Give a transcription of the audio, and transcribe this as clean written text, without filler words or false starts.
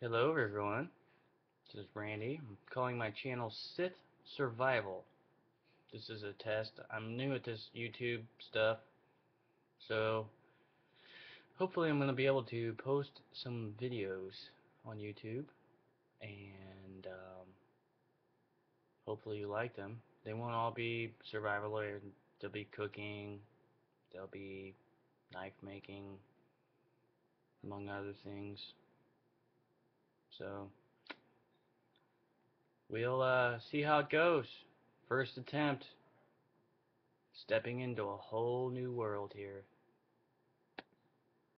Hello everyone, this is Randy. I'm calling my channel Sith Survival. This is a test. I'm new at this YouTube stuff, so hopefully I'm going to be able to post some videos on YouTube, and hopefully you like them. They won't all be survival, there'll be cooking, there'll be knife making, among other things. So we'll see how it goes. First attempt. Stepping into a whole new world here.